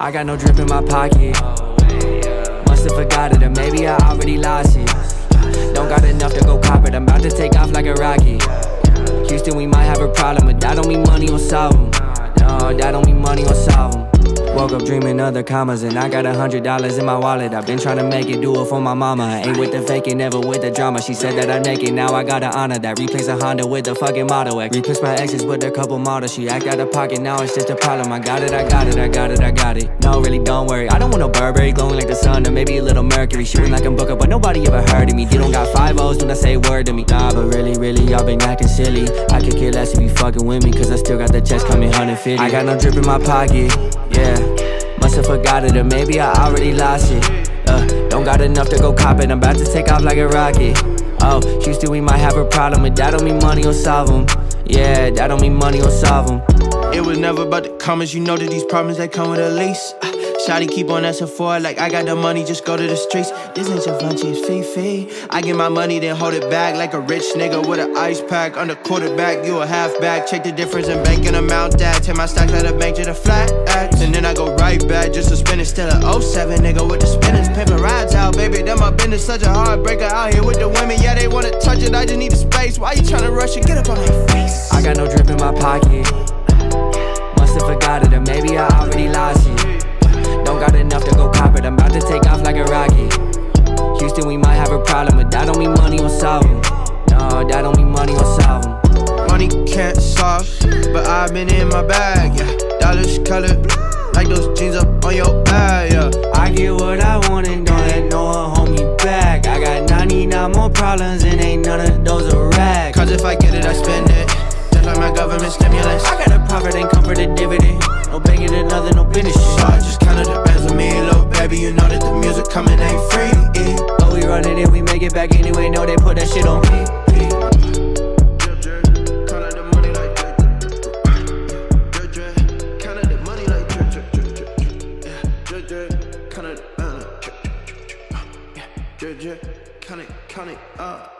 I got no drip in my pocket. Must've forgot it, or maybe I already lost it. Don't got enough to go cop it, I'm about to take off like a rocket. Houston, we might have a problem, but that don't mean money will solve them. No, that don't mean money will solve them. Woke up dreaming other commas, and I got $100 in my wallet. I've been trying to make it, do it for my mama. I ain't with the faking, never with the drama. She said that I make it, now I gotta honor that. Replace a Honda with the fucking Model X. Replace my exes with a couple models. She act out of pocket, now it's just a problem. I got it, I got it, I got it, I got it. No, really, don't worry. I don't want no Burberry glowing like the sun, or maybe a little Mercury. Shooting like I'm Booker, but nobody ever heard of me. You don't got 5 O's when I say word to me. Nah, but really, y'all been acting silly. I could care less if you fucking with me, cause I still got the checks coming 150. I got no drip in my pocket, yeah. Must've forgot it, or maybe I already lost it. Don't got enough to go cop it, I'm about to take off like a rocket. Oh, Houston, we might have a problem, but that don't mean money will solve them. Yeah, that don't mean money will solve them. It was never about the comments, you know that these problems, they come with a lease. Shawty keep on asking for it like I got the money, just go to the streets. This ain't Givenchy, it's Fifi. I get my money, then hold it back like a rich nigga with an ice pack. Under quarterback, you a halfback. Check the difference in banking amount that. Take my stacks out of bank to the flat X. And then I go right back just to spin it. Still a 07 nigga with the spinners. Paper rides out, baby, that my business. Such a heartbreaker out here with the women. Yeah, they wanna touch it, I just need the space. Why you tryna rush it? Get up on my face. I got no drip in my pocket. Must've forgot it, or maybe I already lost it. Don't got enough to go cop it, I'm about to take off like a rocket. Houston, we might have a problem, but that don't mean money will solve them. No, that don't mean money will solve them. Money can't solve, but I've been in my bag, yeah. Dollars colored, like those jeans up on your back, yeah. I get what I want and don't let no one hold me back. I got 99 more problems and ain't none of those a rag. Cause if I get it, I spend it, just like my government stimulus. I got a profit, ain't come for the dividend. No banking or nothing, no business shit. So it just kinda depends on me, little baby. You know that the music coming ain't free. But we run it and we make it back anyway. No, they put that shit on me. Count it up.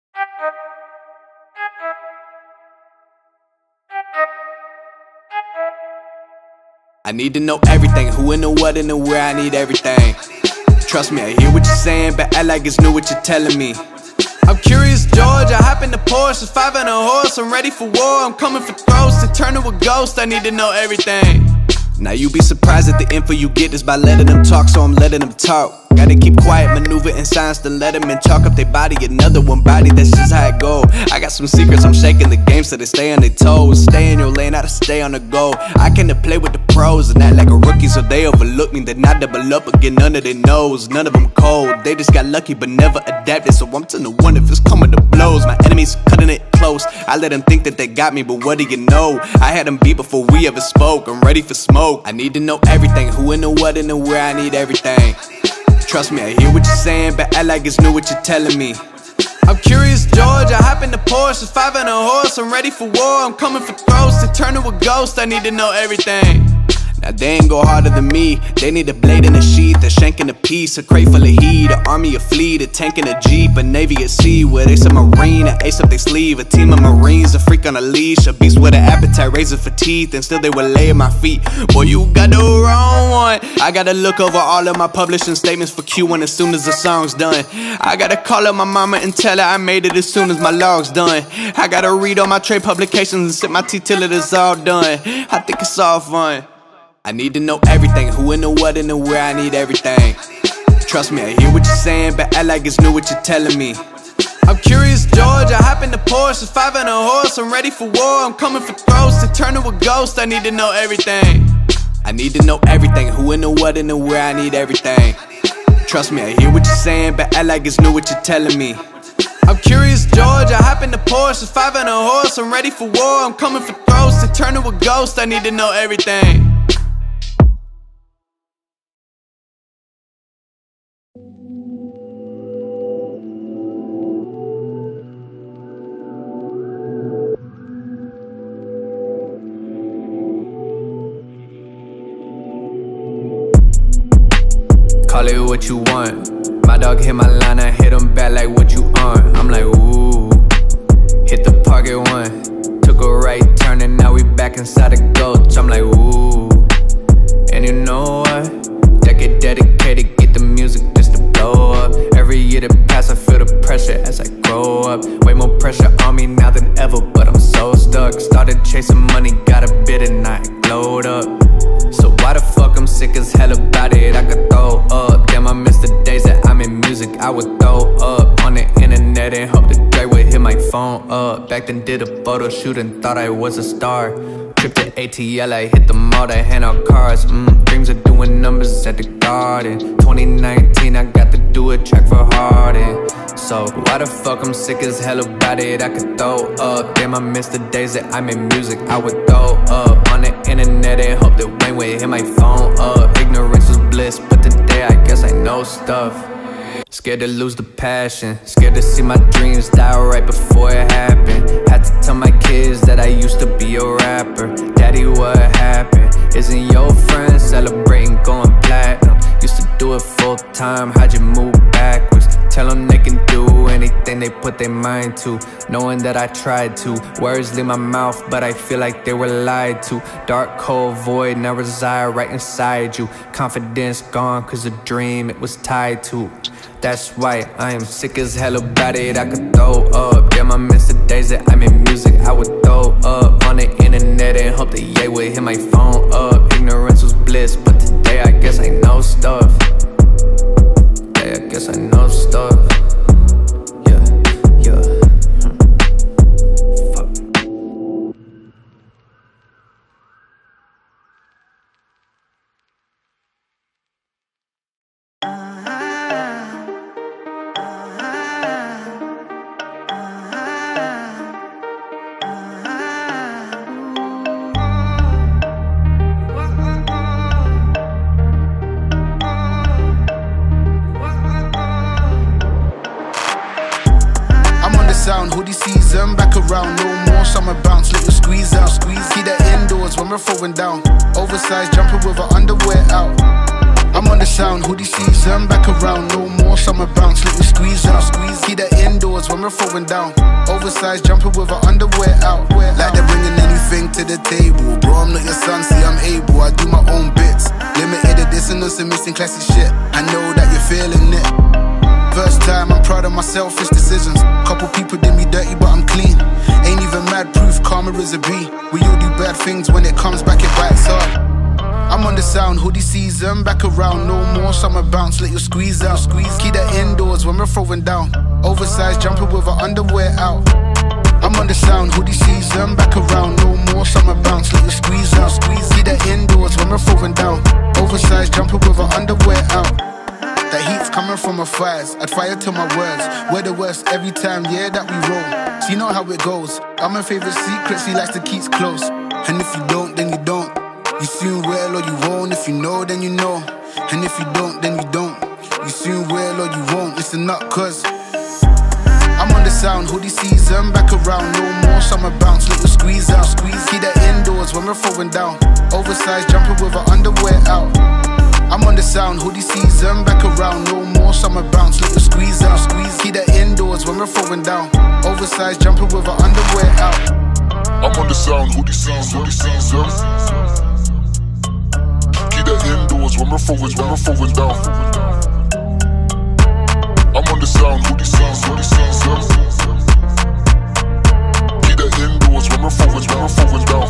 I need to know everything, who and the what and the where, I need everything. Trust me, I hear what you're saying, but act like it's new what you're telling me. I'm curious, George, I hop in the Porsche, 5 and a horse, I'm ready for war, I'm coming for throats, to turn to a ghost, I need to know everything. Now you be surprised at the info you get is by letting them talk, so I'm letting them talk. Gotta keep quiet, maneuver in silence, then let them in, talk up their body, another one body, that's just how it go. I got some secrets, I'm shaking the game so they stay on their toes. Stay in your lane, how to stay on the go. I can play with the pros and act like a rookie, so they overlook me. They not double up or get none of their nose. None of them cold, they just got lucky but never adapted. So I'm to the one if it's coming to blows. My enemies cutting it close, I let them think that they got me, but what do you know? I had them beat before we ever spoke, I'm ready for smoke. I need to know everything, who and the what and the where, I need everything. Trust me, I hear what you're saying, but act like it's new what you're telling me. I'm curious, George, I hop in the Porsche, 5 and a horse, I'm ready for war, I'm coming for throats, to turn to a ghost, I need to know everything. Now they ain't go harder than me, they need a blade in a sheath, a shank in a piece, a crate full of heat, an army, a fleet, a tank and a jeep, a navy at sea, with ace a marine, an ace up their sleeve, a team of marines, a freak on a leash, a beast with an appetite, razor for teeth, and still they would lay at my feet. Boy, you got the wrong one. I gotta look over all of my publishing statements for Q1 as soon as the song's done. I gotta call up my mama and tell her I made it as soon as my log's done. I gotta read all my trade publications and sip my tea till it is all done. I think it's all fun. I need to know everything, who and the what and the where, I need everything. Trust me, I hear what you're saying, but act like it's new what you're telling me. I'm curious, George, I hop in the Porsche, 5 and a horse, I'm ready for war, I'm coming for throats, to turn to a ghost, I need to know everything. I need to know everything, who and the what and the where, I need everything. Trust me, I hear what you're saying, but act like it's new what you're telling me. I'm curious, George, I hop in the Porsche, 5 and a horse, I'm ready for war, I'm coming for throats, to turn to a ghost, I need to know everything. Call it what you want. My dog hit my line, I hit him back like what you on. I'm like, ooh. Hit the park at 1. Took a right turn and now we back inside the coach. I'm like, ooh. And you know what? sick as hell about it, I could throw up. Damn, I miss the days that I'm in music, I would throw up on the internet and hope that Dre would hit my phone up. Back then did a photo shoot and thought I was a star. Trip to ATL, I hit the mall to hand out cards. Dreams of doing numbers at the Garden. 2019, I got to do a track for Harden. So why the fuck I'm sick as hell about it, I could throw up. Damn, I miss the days that I'm in music, I would throw up on the internet and hope that Wayne would hit my phone up. Ignorance was bliss, but today I guess I know stuff. Scared to lose the passion, scared to see my dreams die right before it happened. Had to tell my kids that I used to be a rapper. Daddy, what happened? Isn't your friend celebrating going platinum? Used to do it full time, how'd you move backwards? Tell them they can do anything they put their mind to. Knowing that I tried to, words leave my mouth but I feel like they were lied to. Dark cold void now reside right inside you. Confidence gone cause the dream it was tied to. That's why I am sick as hell about it, I could throw up. Damn, I miss the days that I'm in music, I would throw up on the internet and hope that Ye would hit my phone up. Ignorance was bliss, but today I guess I know stuff. Today I guess I know stuff. Yeah, yeah. Fuck. Sound, hoodie season, back around, no more summer bounce, little squeeze out, keep that indoors when we're throwing down, oversized jumper with our underwear out. I'm on the sound, hoodie season, back around, no more summer bounce, little squeeze out, keep that indoors when we're throwing down, oversized jumper with our underwear out. Like they're bringing anything to the table, bro, I'm not your son, see I'm able, I do my own bits, limited edition, some missing classic shit, I know that you're feeling it. First time, I'm proud of my selfish decisions. Couple people did me dirty, but I'm clean. Ain't even mad proof, karma is a B. We all do bad things, when it comes back, it bites hard. I'm on the sound, hoodie season, back around, no more summer bounce, let you squeeze out. Keep that indoors when we're throwing down, oversized jumper with our underwear out. I'm on the sound, hoodie season, back around, no more summer bounce, let you squeeze out. Keep that indoors when we're throwing down, oversized jumper with our underwear out. That heat's coming from my fires, I'd fire to my words. We're the worst every time, yeah, that we roll. So you know how it goes, I'm my favorite secrets, he likes to keep close. And if you don't, then you don't. You soon will or you won't, if you know, then you know. And if you don't, then you don't. You soon will or you won't, listen up, cause I'm on the sound, hoodie season, back around, no more summer bounce, little squeeze out. Keep that indoors when we're throwing down, oversized jumper with our underwear out. I'm on the sound, hoodie season, back around, no more summer bounce, little squeeze out. Keep that indoors when we're throwing down, oversized jumper with our underwear out. I'm on the sound, hoodie season. Keep that indoors when we're throwing down. I'm on the sound, hoodie season. Keep that indoors when we're throwing down.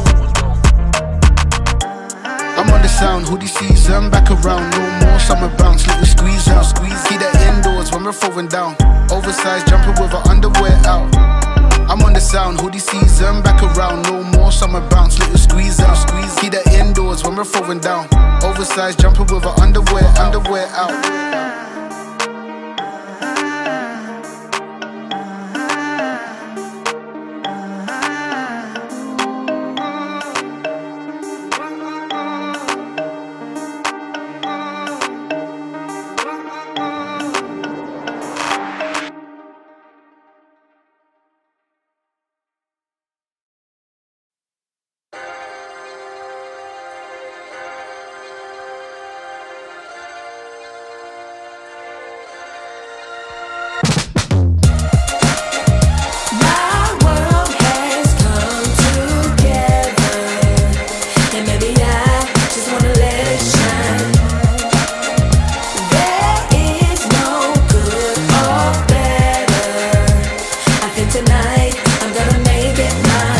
I'm on the sound, hoodie season, back around, no more summer bounce, little squeeze out. Keep that indoors when we're throwing down, oversized jumper with our underwear out. I'm on the sound, hoodie season, back around, no more summer bounce, little squeeze out. Keep that indoors when we're throwing down, oversized jumper with our underwear out.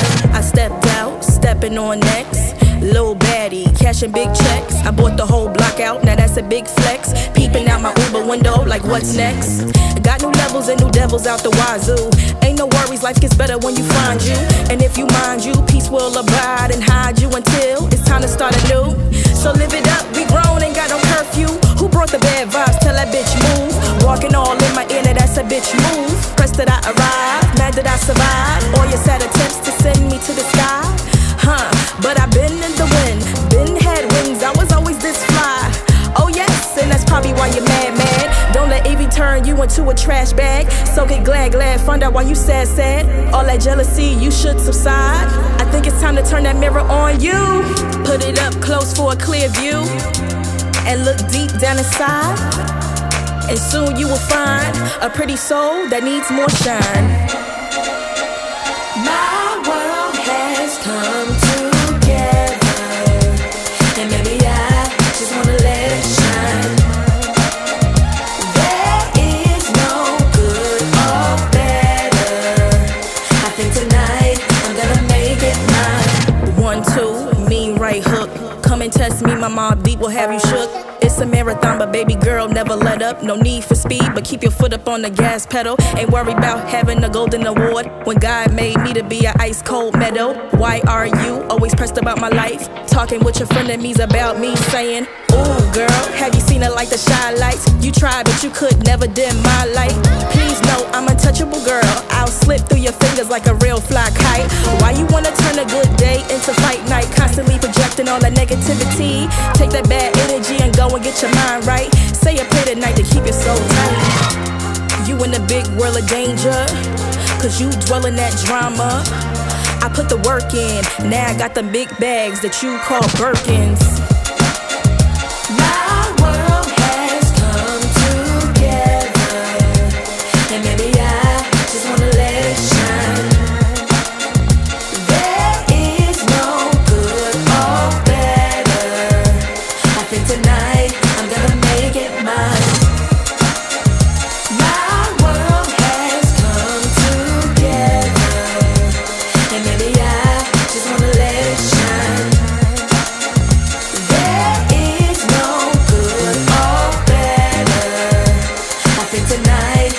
On next, little baddie, cashing big checks. I bought the whole block big flex. Peeping out my Uber window like what's next. Got new levels and new devils out the wazoo. Ain't no worries, life gets better when you find you. And if you mind you, peace will abide and hide you until it's time to start anew. So live it up, we grown, ain't got no curfew. Who brought the bad vibes? Tell that bitch move. Walking all in my ear, that's a bitch move. Pressed that I arrive, mad that I survive. All your sad attempts to send me to the sky. But I've been in the wind, been had wings, I was always this fly. Oh yes, and that's probably why you're mad. Don't let Evie turn you into a trash bag. So get glad, find out why you sad. All that jealousy, you should subside. I think it's time to turn that mirror on you. Put it up close for a clear view. And look deep down inside. And soon you will find a pretty soul that needs more shine. My world has come together, and maybe I just wanna let it shine. There is no good or better. I think tonight I'm gonna make it mine. 1, 2, mean right hook. Come and test me, my Mobb Deep will have you shook. It's a marathon, but baby girl, never let up. No need for speed, but keep your foot up on the gas pedal. Ain't worried about having a golden award when God made me to be an ice cold meadow. Why are you always pressed about my life? Talking with your frenemies about me, saying, ooh girl, have you seen it like the shy lights? You tried, but you could never dim my light. Please know I'm untouchable, girl. I'll slip through your fingers like a real fly kite. Why you wanna turn a good day into fight night? Constantly projecting all that negativity. Take that bad energy and go and get your mind right. Say a prayer tonight to keep it so tight. You in the big world of danger, cause you dwell in that drama. I put the work in, now I got the big bags that you call Birkins. My world has come together, and maybe I just wanna let it shine. There is no good or better. I think tonight I'm gonna make it mine. My world has come together, and maybe I just wanna let it shine. There is no good or better. I think tonight.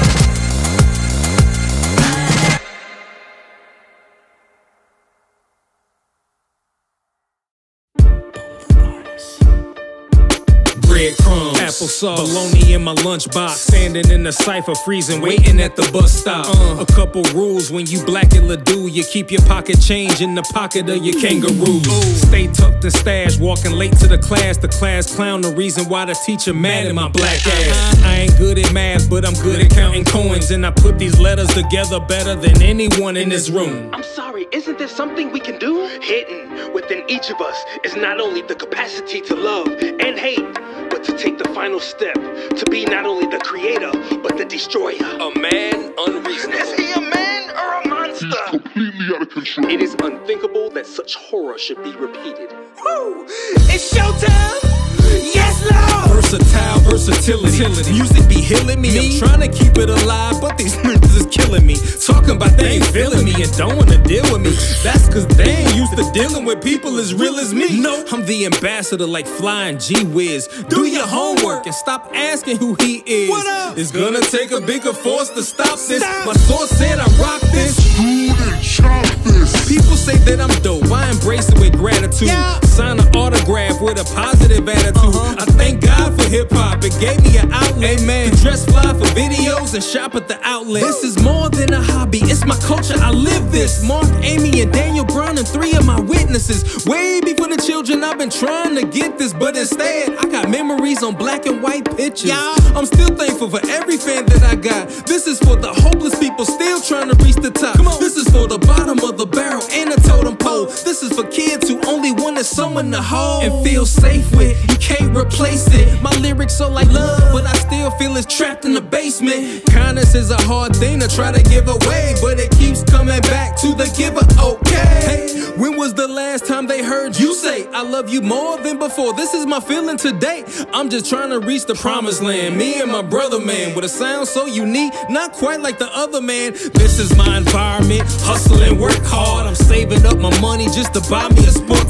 Breadcrumbs, applesauce, bologna in my lunchbox. Standing in the cypher, freezing, waiting at the bus stop. A couple rules: when you black and Ledoux, you keep your pocket change in the pocket of your kangaroo. Stay tucked and stashed, walking late to the class. The class clown, the reason why the teacher mad at my black ass. I ain't good at math, but I'm good at counting coins, and I put these letters together better than anyone in this room. I'm sorry, isn't there something we can do? Hidden within each of us is not only the capacity to love and hate, but to take the final step, to be not only the creator, but the destroyer. A man unreasonable. Is he a man or a monster? He's completely out of control. It is unthinkable that such horror should be repeated. Woo! It's showtime! Yes, Lord! Versatile versatility. Music be healing me. I'm trying to keep it alive, but these niggas is killing me. Talking about they ain't feeling me and don't wanna deal with me. That's cause they ain't used to dealing with people as real as me. No, I'm the ambassador like flying G-Wiz. Do your homework and stop asking who he is. What up? It's gonna take a bigger force to stop this. My source said I rock this. Dude, chop this. People say that I'm dope, I embrace it with gratitude. Sign an autograph with a positive attitude. I thank God for hip-hop, it gave me an outlet. Amen. To dress fly for videos and shop at the outlet. This is more than a hobby, it's my culture, I live this. Mark, Amy, and Daniel Brown and 3 of my witnesses. Way before the children, I've been trying to get this, but instead, I got memories on black and white pictures. I'm still thankful for every fan that I got. This is for the hopeless people still trying to reach the top. This is for the bottom of the barrel and the totem pole. This is for kids who only wanted someone to hold and feel safe with. You can't replace it. My lyrics are like love, but I still feel it's trapped in the basement. Kindness is a hard thing to try to give away, but it keeps coming back to the giver. Okay, hey, when was the last time they heard you say I love you more than before? This is my feeling today. I'm just trying to reach the promised land. Me and my brother, man, with a sound so unique, not quite like the other man. This is my environment, hustle and work hard. I'm saving up my money just to buy me a sports car.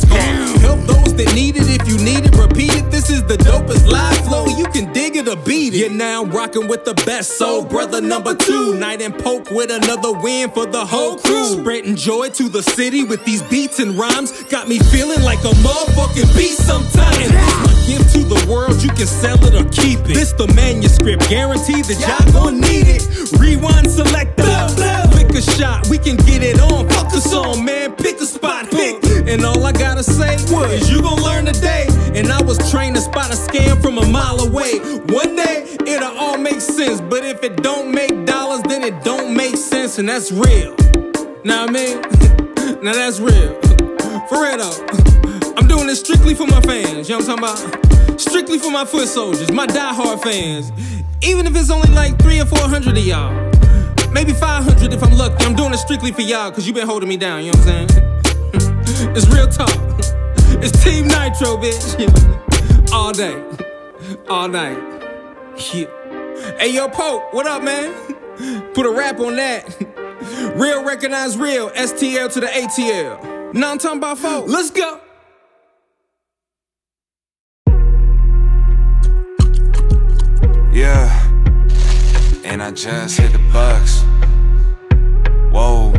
Help those that need it if you need it. Repeat it. This is the dopest live flow. You can dig it or beat it. You're now rocking with the best. Soul Brother #2. Night and Poke with another win for the whole crew. Spreading joy to the city with these beats and rhymes. Got me feeling like a motherfucking beast sometimes. And this my gift to the world. You can sell it or keep it. This the manuscript. Guaranteed that y'all gon' need it. Rewind, select the flick a shot. We can get it on. Fuck a song, man. Pick a spot. Pick. And all I gotta say is you gon' learn today. And I was trained to spot a scam from a mile away. One day, it'll all make sense. But if it don't make dollars, then it don't make sense. And that's real. Know what I mean? Now that's real. For real though. I'm doing this strictly for my fans. You know what I'm talking about? Strictly for my foot soldiers, my diehard fans. Even if it's only like 300 or 400 of y'all. Maybe 500 if I'm lucky. I'm doing it strictly for y'all because you've been holding me down, you know what I'm saying? It's real talk. It's Team Nitro, bitch. All day. All night. Yeah. Hey, yo, Pope, what up, man? Put a rap on that. Real recognize real. STL to the ATL. Now I'm talking about folk. Let's go. Yeah. And I just hit the Bucks. Whoa.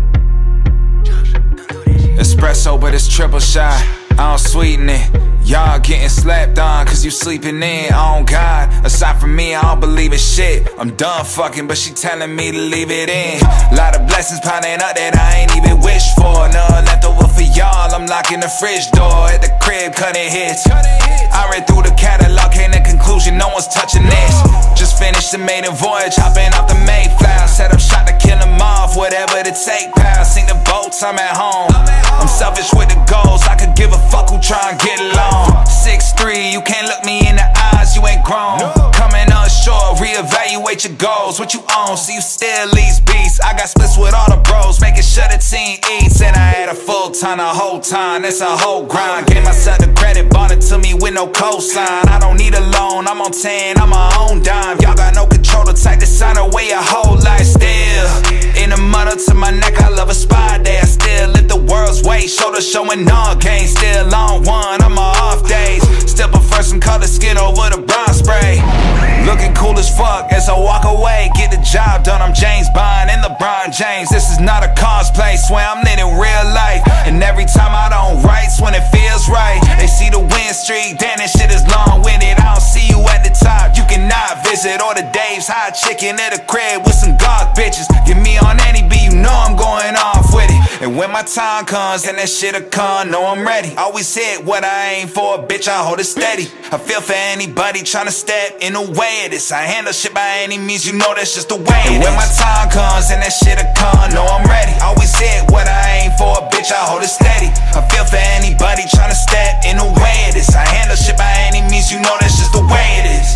Espresso, but it's triple shot. I don't sweeten it. Y'all getting slapped on cause you sleeping in on God. Aside from me, I don't believe in shit. I'm done fucking, but she telling me to leave it in. Lot of blessings piling up that I ain't even wished for. None left over for y'all. I'm locking the fridge door at the crib, cutting hits. I read through the catalog, came to conclusion no one's touching this. Just finished the maiden voyage, hopping off the Mayflower. Set up shot to kill them off, whatever to take pals. Seen the boats, I'm at home. I'm selfish with the goals, I could give a fuck who try and get along. 6'3", you can't look me in the eyes, you ain't grown. Coming on shore, reevaluate your goals. What you own, so you still lease beats. I got splits with all the bros, making sure the team eats. And I had a full time the whole time, that's a whole grind. Gave myself the credit, bought it to me with no cosign. I don't need a loan, I'm on 10, I'm my own dime. Y'all got no control, the type to sign away your whole life still. In the mud up to my neck, I love a spy day. I still lift the world's weight, shoulder showing all game. Still on one on my off days. Still prefer some color skin over the brown spray. Looking cool as fuck as I walk away. Get the job done, I'm James Bond and LeBron James. This is not a cosplay, swear I'm living real life. And every time I don't write, when it feels right. They see the win streak, damn this shit is long-winded. I don't see you at the top, you cannot visit. Or the Dave's hot chicken at a crib with some goth bitches. Get me on any beat, you know I'm going off with it. And when my time comes and that shit'll come, know I'm ready. Always hit what I aim for, bitch, I hold it steady. I feel for anybody tryna step in the way of this. I handle shit by any means, you know that's just the way it is. And when my time comes and that shit'll come, know I'm ready. Always hit what I aim for, bitch, I hold it steady. I feel for anybody tryna step in the way of this. I handle shit by any means, you know that's just the way it is.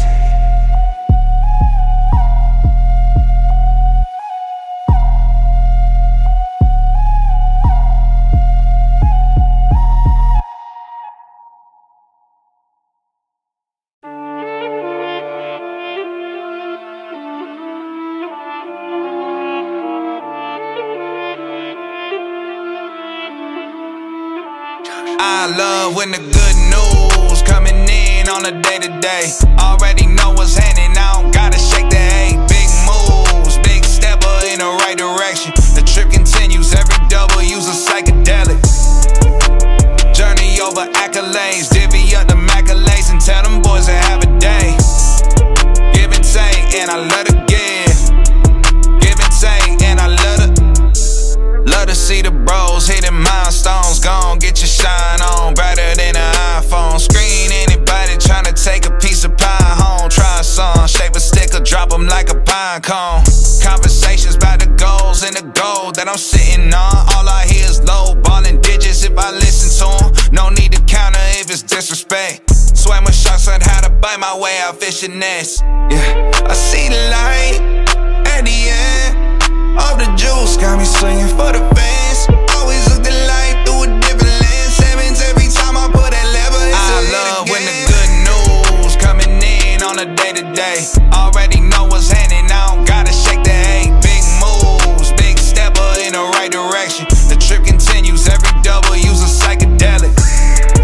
I love when the good news coming in on a day-to-day. Already know what's happening, I don't gotta shake the hay. Big moves, big stepper in the right direction. The trip continues, every W's a psychedelic. Journey over accolades, divvy up the accolades and tell them boys to have a day. Give and take, and I love to give. Give and take, and I love to see the bros hitting milestones. Gon' get your shine on, brighter than an iPhone. Screen anybody tryna take a piece of pie home. Try a song, shape a stick or drop them like a pine cone. Conversations about the goals and the gold that I'm sitting on. All I hear is low ballin' digits if I listen to them. No need to counter if it's disrespect. Swam with sharks on how to bite my way out fishing nets. Yeah, I see the light at the end of the juice, got me swinging for the fans. Always look the life through a different lens. Sevens every time I put that lever. I love when the good news coming in on a day-to-day. Already know what's happening, I don't gotta shake the hay. Big moves, big stepper in the right direction. The trip continues, every W's a psychedelic.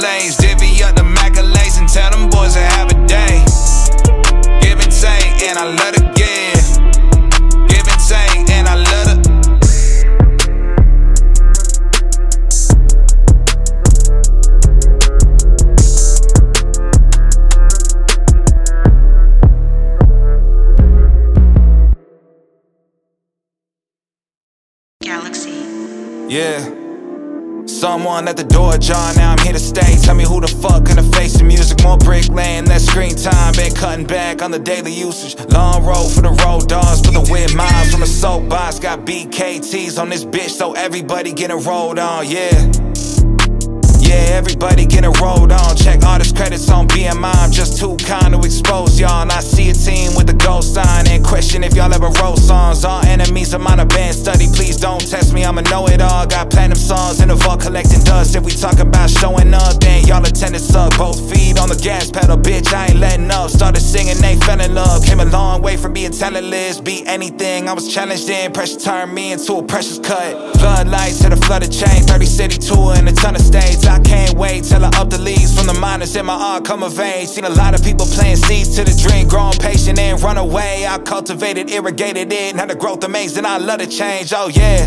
accolades, divvy up the accolades and tell them boys to have a day. Give and take, and I love to give. Give and take, and I love to. Yeah. Someone at the door, John, now I'm here to stay. Tell me who the fuck gonna face the music? More brick laying, less screen time. Been cutting back on the daily usage. Long road for the road dogs, for the weird miles from a soapbox. Got BKTs on this bitch, so everybody getting rolled on, yeah. Yeah, everybody getting rolled on. Check artist credits on BMI. I'm just too kind to expose y'all. And I see a team with a gold sign and question if y'all ever wrote songs. All enemies, I'm on a band study. Please don't test me, I'ma know it all. Got platinum songs in the vault collecting dust. If we talk about showing up, then y'all attended suck. Both feet on the gas pedal, bitch, I ain't letting up. Started singing, they fell in love. Came a long way from being talentless. Be anything, I was challenged in. Pressure turned me into a precious cut. Floodlights to the flooded chain. 30 city tour in a ton of states. I can't wait till I up the leaves from the minors in my art come of age. Seen a lot of people playing seeds to the dream, growing patient and run away. I cultivated, irrigated it, now the growth amazing. I love the change, oh yeah.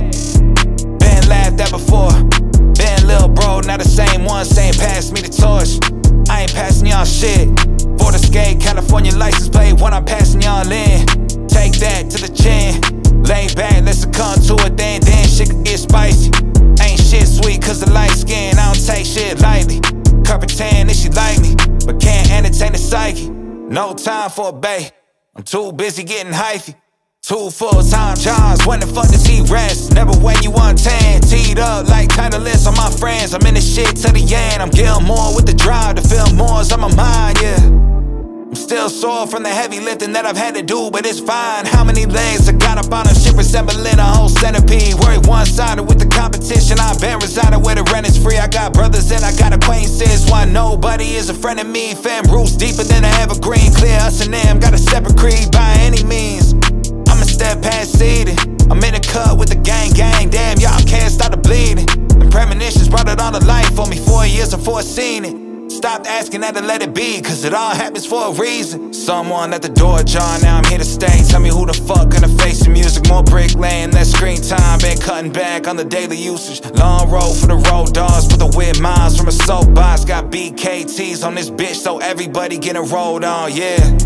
Been laughed at before, been lil' bro, not the same one saying pass me the torch. I ain't passing y'all shit. For the skate, California license plate when I'm passing y'all in. Take that to the chin. Lay back, let's succumb to it, then shit could get spicy. Ain't shit sweet cause the light skin, I don't take shit lightly. Cut pretend that she like me, but can't entertain the psyche. No time for a bae, I'm too busy getting hyphy. 2 full-time jobs, when the fuck does he rest? Never when you want 10, teed up like Titleist on my friends. I'm in this shit to the end, I'm Gilmore with the drive to feel more on my mind, yeah. I'm still sore from the heavy lifting that I've had to do, but it's fine. How many legs I got up on them, shit resembling a whole centipede. Worried one-sided with the competition, I've been residing where the rent is free. I got brothers and I got acquaintances, why nobody is a friend of me. Fam roots deeper than an evergreen, clear us and them, got a separate creed by any means. I'm a step past seeding, I'm in the cut with the gang, damn y'all can't stop the bleeding. The premonitions brought it all to life for me, 4 years before seeing it. Stopped asking that to let it be, cause it all happens for a reason. Someone at the door, John, now I'm here to stay. Tell me who the fuck gonna face the music? More brick laying, less screen time. Been cutting back on the daily usage. Long road for the road dogs, for the weird miles from a soapbox. Got BKTs on this bitch, so everybody getting rolled on, yeah.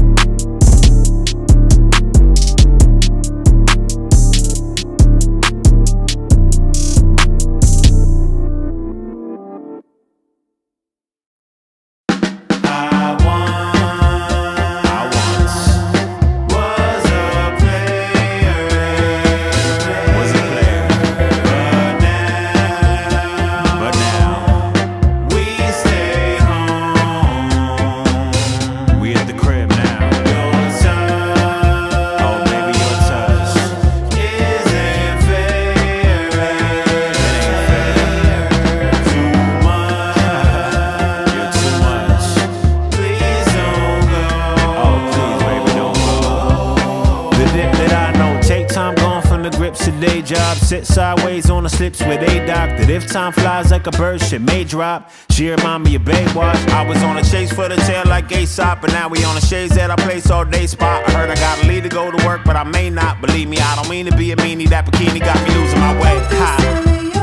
Sit sideways on the slips where they dock. That if time flies like a bird, shit may drop. She remind me of Baywatch. I was on a chase for the tail like Aesop, but now we on a shades at our place all day spot. I heard I gotta leave to go to work, but I may not. Believe me, I don't mean to be a meanie. That bikini got me losing my way. Ha.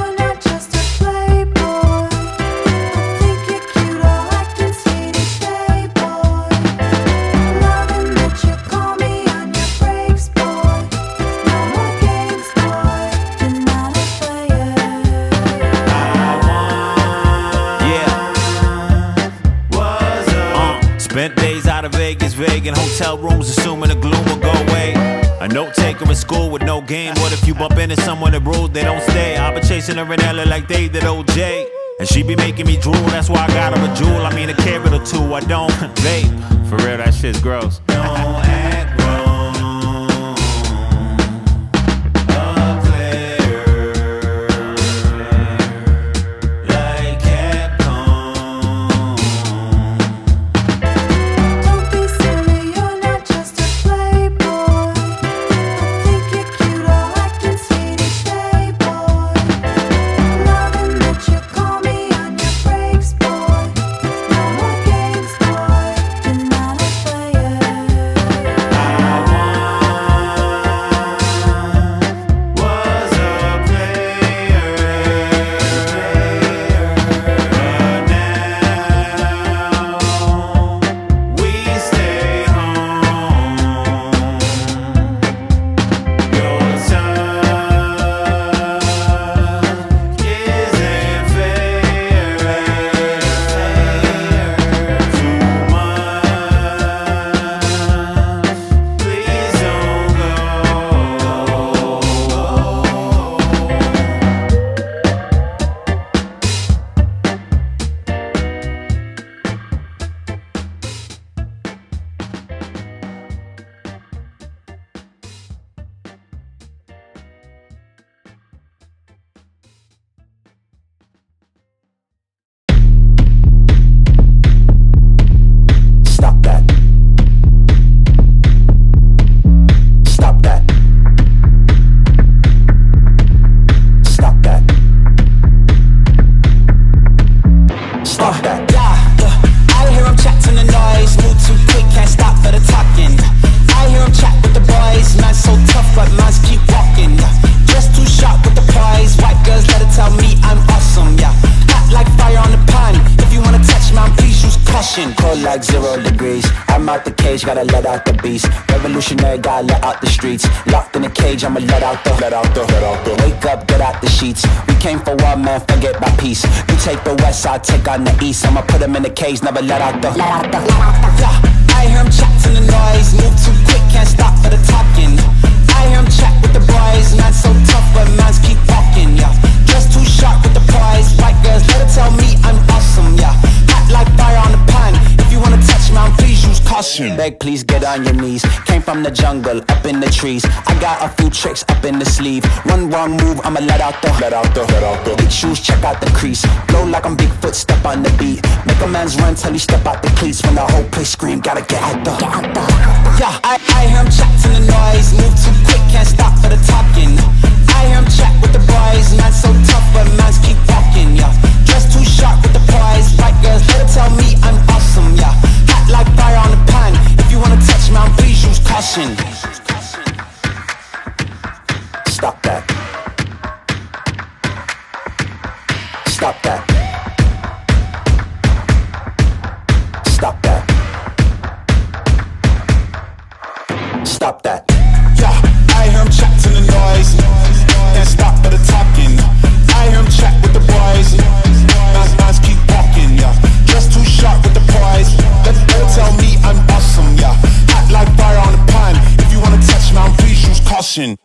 Spent days out of Vegas, vague in hotel rooms, assuming the gloom will go away. A note taker in school with no game. What if you bump into someone that rude, they don't stay? I've been chasing her in LA like they did OJ. And she be making me drool, that's why I got her a jewel. I mean a carrot or two, I don't vape. For real, that shit's gross. Breaks, boy. 0 degrees. I'm out the cage, gotta let out the beast. Revolutionary, gotta let out the streets. Locked in a cage, I'ma let out the wake up, get out the sheets. We came for war, man, forget my peace. You take the west, I'll take on the east. I'ma put them in the cage, never let out the yeah, I hear him chat to the noise. Move too quick, can't stop for the talking. I hear him chat with the boys. Not so tough, but mans keep walking, yeah. Just too sharp with the prize. White girls, let her tell me I'm awesome, yeah. Hot like fire on the pan. If you wanna touch me, please use caution. Beg, please get on your knees. Came from the jungle, up in the trees. I got a few tricks up in the sleeve. One wrong move, I'ma let out the big shoes, check out the crease. Blow like I'm Bigfoot, step on the beat. Make a man's run till he step out the cleats. When the whole place scream, gotta get out the yeah, I hear him chat to the noise. Move too quick, can't stop for the talking. I hear him chat with the boys. Not so tough, but mans keep walking, yeah. Just too sharp with the prize. White girls, let her tell me I'm awesome, yeah. Hot like fire on the pan. If you wanna touch me, please use caution. Stop that. Stop that. Stop that. Stop that. Yeah, I hear him chat to the noise. Can't stop for the talking. I hear him chat with the boys. Mans keep walking, yeah. Just too sharp with the prize. Let her tell me I'm awesome, yeah. Hot like fire on the pan. If you wanna touch me, please use caution.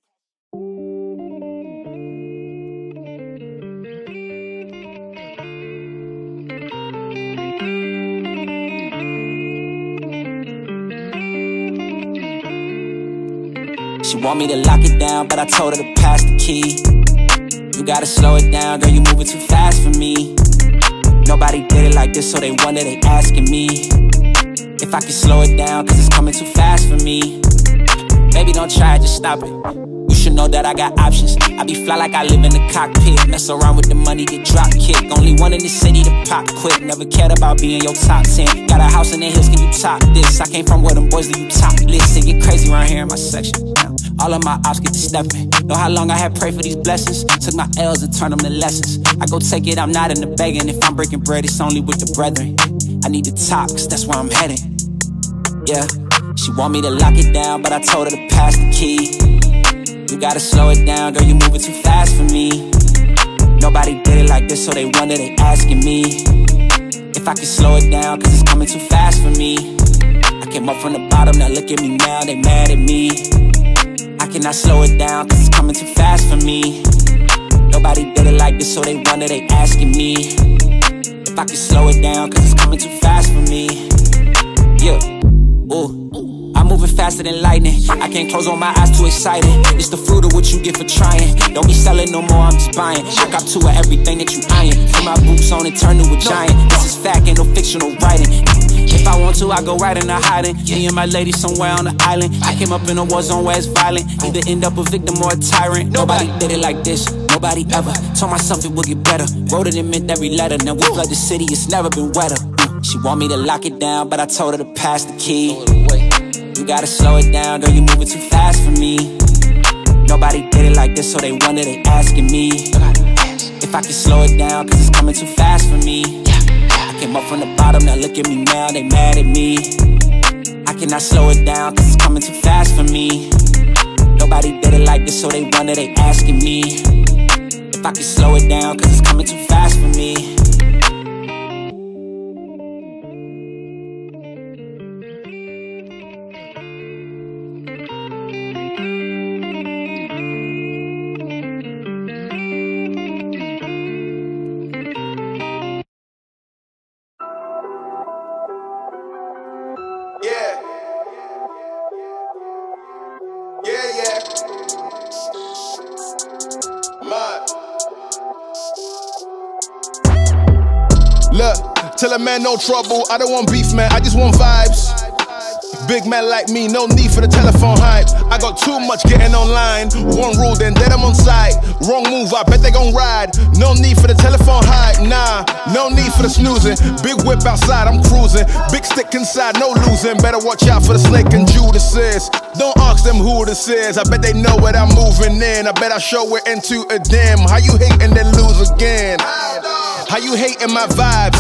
She want me to lock it down, but I told her to pass the key. You gotta slow it down, girl, you moving too fast for me. Nobody did it like this, so they wonder, they asking me if I can slow it down, cause it's coming too fast for me. Baby, don't try it, just stop it. You should know that I got options. I be fly like I live in the cockpit. Mess around with the money, get drop kick. Only one in the city to pop quick. Never cared about being your top 10. Got a house in the hills, can you top this? I came from where them boys that you top list. It get crazy around here in my section. All of my ops get to stepping. Know how long I had prayed for these blessings. Took my L's and turned them to lessons. I go take it, I'm not in the begging. If I'm breaking bread, it's only with the brethren. I need to top, cause that's where I'm headed. Yeah, she want me to lock it down, but I told her to pass the key. You gotta slow it down, girl, you moving too fast for me. Nobody did it like this, so they wonder, they asking me if I can slow it down, cause it's coming too fast for me. I came up from the bottom, now look at me now, they mad at me. I cannot slow it down, cause it's coming too fast for me. Nobody did it like this, so they wonder, they asking me if I can slow it down, cause it's coming too fast for me. Yeah, ooh, I'm moving faster than lightning. I can't close on my eyes, too excited. It's the fruit of what you get for trying. Don't be selling no more, I'm just buying. I got to everything that you eyeing. Put my boots on and turn to a giant. This is fact, ain't no fictional writing. If I want to, I go right into hiding. Me and my lady somewhere on the island. I came up in a war zone where it's violent. Either end up a victim or a tyrant. Nobody did it like this, nobody ever. Told myself it would get better. Wrote it and meant every letter. Now we flood the city, it's never been wetter. She want me to lock it down, but I told her to pass the key. You gotta slow it down, girl, you moving too fast for me. Nobody did it like this, so they wonder, they asking me if I can slow it down, cause it's coming too fast for me. I came up from the bottom, now look at me now, they mad at me. I cannot slow it down, cause it's coming too fast for me. Nobody did it like this, so they wonder, they asking me if I can slow it down, cause it's coming too fast for me. Tell a man no trouble, I don't want beef, man, I just want vibes. Big man like me, no need for the telephone hype. I got too much getting online. One rule, then dead I'm on site. Wrong move, I bet they gon' ride. No need for the telephone hype, nah. No need for the snoozing. Big whip outside, I'm cruising. Big stick inside, no losing. Better watch out for the snake and Judas is. Don't ask them who this is. I bet they know what I'm moving in. I bet I show it into a dim. How you hate and then lose again? How you hating my vibes?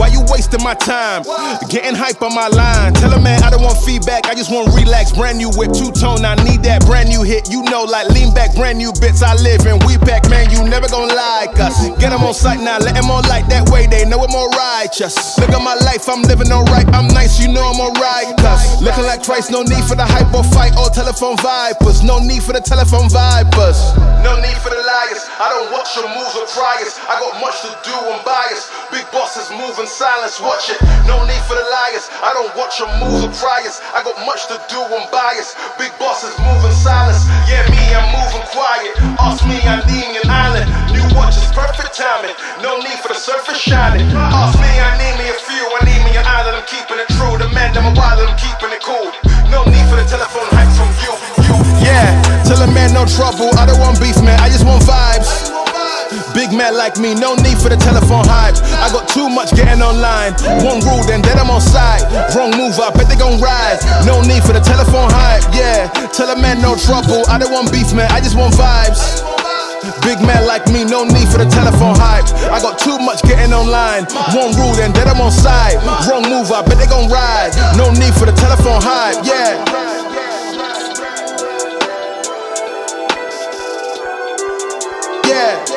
Why you wasting my time? Getting hype on my line. Tell a man I don't want feedback, I just want relax. Brand new whip, two-tone, I need that brand new hit. You know, like lean back, brand new bits I live in. We back, man, you never gon' like us. Get them on sight now, let them on light. That way they know I'm more righteous. Look at my life, I'm living alright. I'm nice, you know I'm alright. Cause looking like Christ, no need for the hype or fight or telephone vipers. No need for the telephone vipers. No need for the liars. I don't watch your moves or priors. I got much to do, I'm biased. Big bosses move in silence, watch it. No need for the liars. I don't watch your moves or priors. I got much to do, I'm biased. Big bosses move in silence. Yeah, me, I'm moving quiet. Ask me, I need me an island. New watch is perfect timing. No need for the surface shining. Ask me, I need me a few. I need me an island. I'm keeping it true. The man, I'm a wild, I'm keeping it cool. No need for the telephone hype from you. Yeah, tell a man no trouble. I don't want beef, man. I just want vibes. Big man like me, no need for the telephone hype. I got too much getting online. One rule, then I'm on side. Wrong move, I bet they gon' ride. No need for the telephone hype, yeah. Tell a man no trouble. I don't want beef, man. I just want vibes. Big man like me, no need for the telephone hype. I got too much getting online. One rule, then I'm on side. Wrong move, I bet they gon' ride. No need for the telephone hype, yeah. Yeah.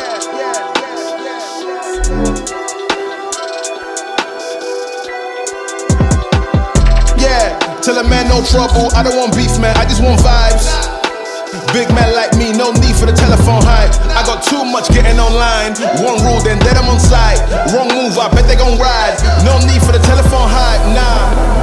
Yeah, tell a man no trouble. I don't want beef, man. I just want vibes. Big man like me, no need for the telephone hype. I got too much getting online. One rule, then I'm on side. Wrong move, I bet they gon' ride. No need for the telephone hype, nah.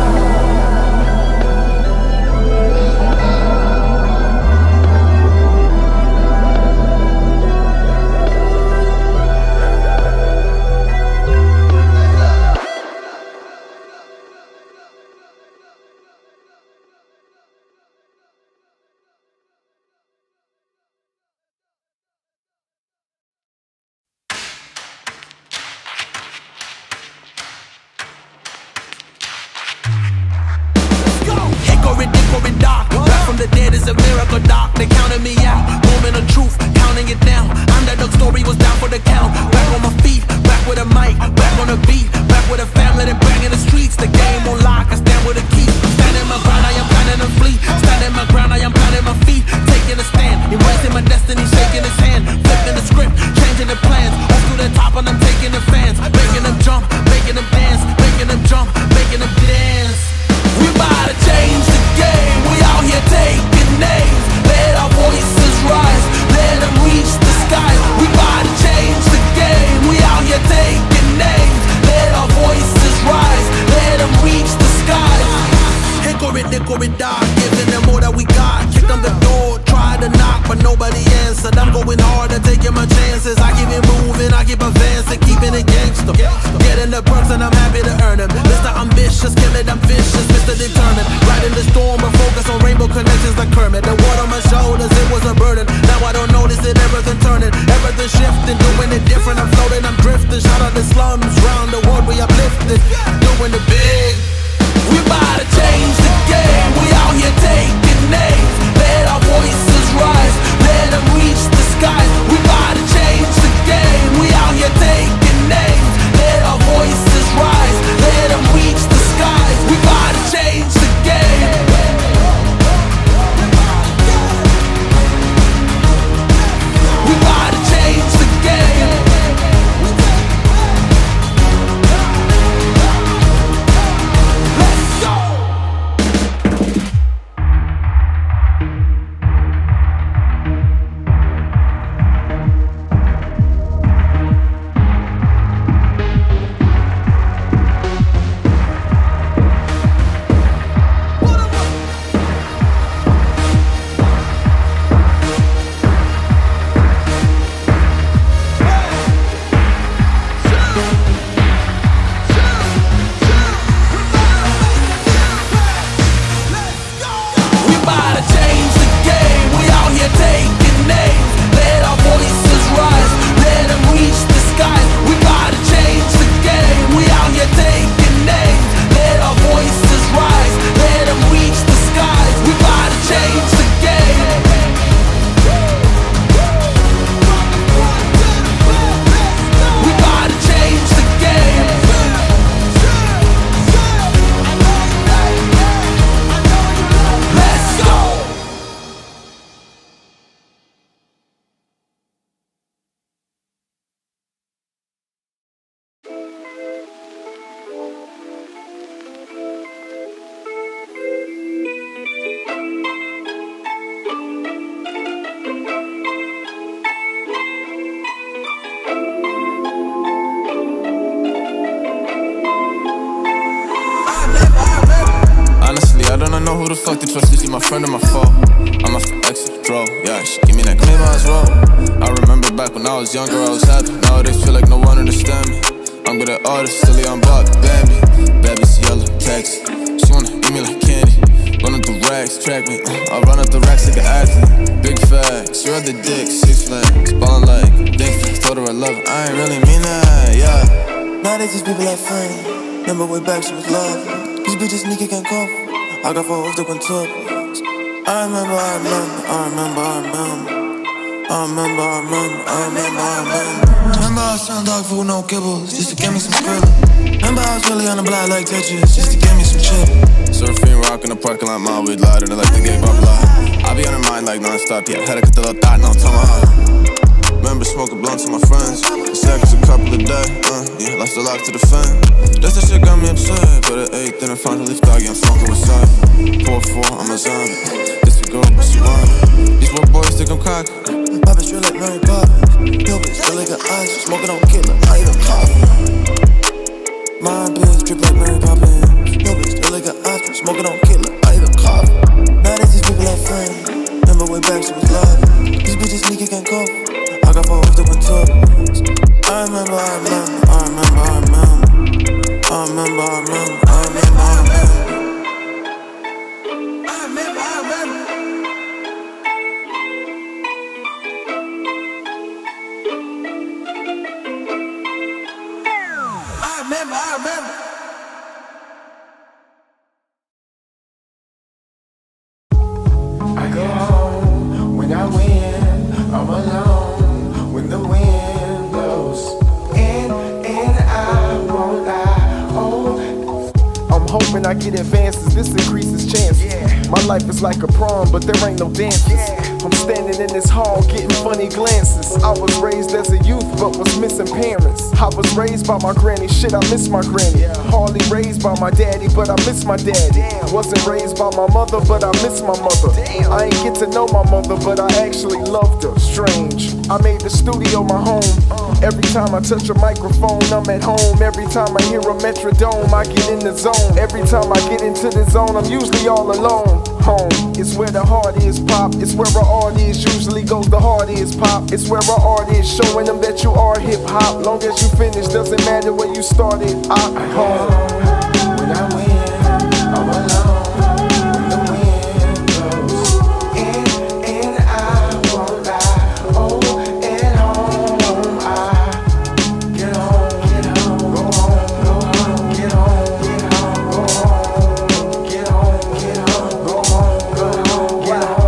The dead is a miracle, doc. They counted me out. Moment of truth, counting it down. Underdog story was down for the count. Back on my feet, back with a mic, back on the beat, back with a family that bang in the streets. The game on lock, I stand with a key. Standing my ground, I am planning to flee. Standing my ground, I am planting my feet. Taking a stand, embracing my destiny, shaking his hand, flipping the script, changing the plans. Off to the top, and I'm taking the fans, making them jump, making them dance, making them jump, making them dance. We about to change the game. We out here taking names. Let our voices rise. Let them reach the sky. We about to change the game. We out here taking names. Let our voices rise. Let them reach the sky. Hickory dock, giving them all that we got. Kick on the door, try to knock, but nobody answered. I'm going hard and taking my chances. I keep it moving, I keep advancing, keeping it gangster. Getting the perks and I'm happy to earn them. Mr. Ambitious, kill it, I'm vicious, Mr. Determined. Riding the storm, but focus on rainbow connections like Kermit. The water on my shoulders, it was a burden. Now I don't notice it, everything turning, everything shifting, doing it different. I'm floating, I'm drifting. Shout out the slums, round the world we uplifted, doing it big. We about to change the game. We out here taking names. Let our voices rise. Let them reach the skies. We about to change the game. We out here taking names. Let our voices rise. Let them reach the skies. We about to change the game. We about to change the game. don't I know who the fuck to trust? Is she my friend or my foe? I'm off the exit, draw, yeah, she give me that claim I was wrong. I remember back when I was younger, I was happy. Nowadays feel like no one understand me. I'm good at artists, silly on Bob, Bambi. Baby's yellow, text. She wanna eat me like candy. Running through racks, track me. I run up the racks like an athlete. Big facts, you're the dick, 6 flags. Ballin' like dick flags, told her I love her. I ain't really mean that, yeah. Nowadays these people like friends. Remember way back she was love. These bitches sneaky can't cough. I got 4 hoes that went top. I remember. Remember I was selling dog food, no kibbles, just to get me some skrilla. Remember I was really on the block like Tetris, just to get me some chip. Surfing, rock in the parking lot, my weed lighter, and like the gay blah blah. I be on her mind like non-stop, yeah. Had to cut the little thought, now I'm tomahawk. Remember smoking blunts with my friends. The seconds a couple of days, yeah. Lost the lock to the fan. That's the shit got me upset. But at 8, then I finally thought, yeah, I'm smoking with side. 4-4, I'm a zombie. This a girl, but she want it. These little boys think I'm cocky. My bitch real like Mary Poppins. Yo bitch feel like an ice. Smoking on killer, I eat a coffee. My bitch drip like Mary Poppins. Yo bitch feel like an ice. Smoking on killer, I eat a coffee. Nowadays these people like friends. Remember way back she was love. These bitches sneaky can't cough. I got 4 hoes that went top. I remember. I go home when I win. I'm alone when the wind blows. And I won't lie. Oh, I'm hoping I get advances. This increases chances. My life is like a prom, but there ain't no dances. I'm standing in this hall getting funny glances. I was raised as a youth, but was missing parents. I was raised by my granny, shit, I miss my granny. Hardly raised by my daddy, but I miss my daddy. Wasn't raised by my mother, but I miss my mother. I ain't get to know my mother, but I actually loved her. Strange, I made the studio my home. Every time I touch a microphone, I'm at home. Every time I hear a metrodome, I get in the zone. Every time I get into the zone, I'm usually all alone. Home, it's where the heart is, pop. It's where our art is, usually goes the heart is, pop. It's where our art is, showing them that you are hip-hop. Long as you finish, doesn't matter where you started. I'm home. When I win, I'm alone when the wind blows. And I won't lie. Oh, at home I get home, go home, get home, go home, get home, go home.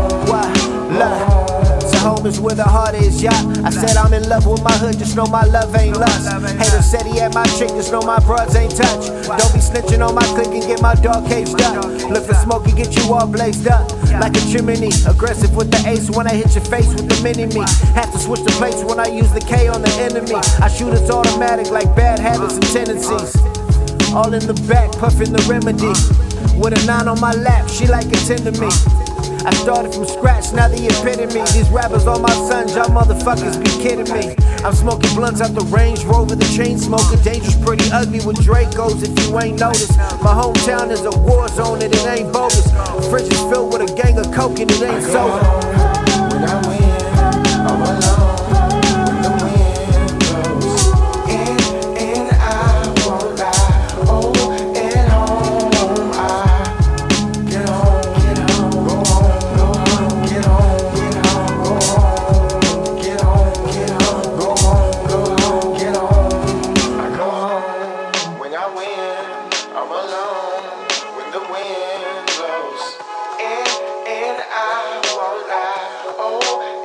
So home is where the heart is, yeah. I said I'm in love with my hood, just know my love ain't lust. Hater said he had my chick, just know my broads ain't touch. Don't be snitching on my clique and get my dog caged up. Look for smoke and get you all blazed up like a chimney. Aggressive with the ace when I hit your face with the mini-me. Have to switch the plates when I use the K on the enemy. I shoot it's automatic like bad habits and tendencies. All in the back, puffing the remedy. With a 9 on my lap, she like a 10 to me. I started from scratch, now the epitome. These rappers are my sons, y'all motherfuckers be kidding me. I'm smoking blunts out the Range Rover, the chain smoker. Dangerous, pretty ugly with Dracos if you ain't noticed. My hometown is a war zone and it ain't bogus. The fridge is filled with a gang of coke and it ain't soda. When I win, I'm alone when the wind blows. And I won't lie. Oh, at home I get home, go home, get home, go home, get home, go home, get home. I go home when I win. I'm alone when the wind blows. And I won't lie. Oh,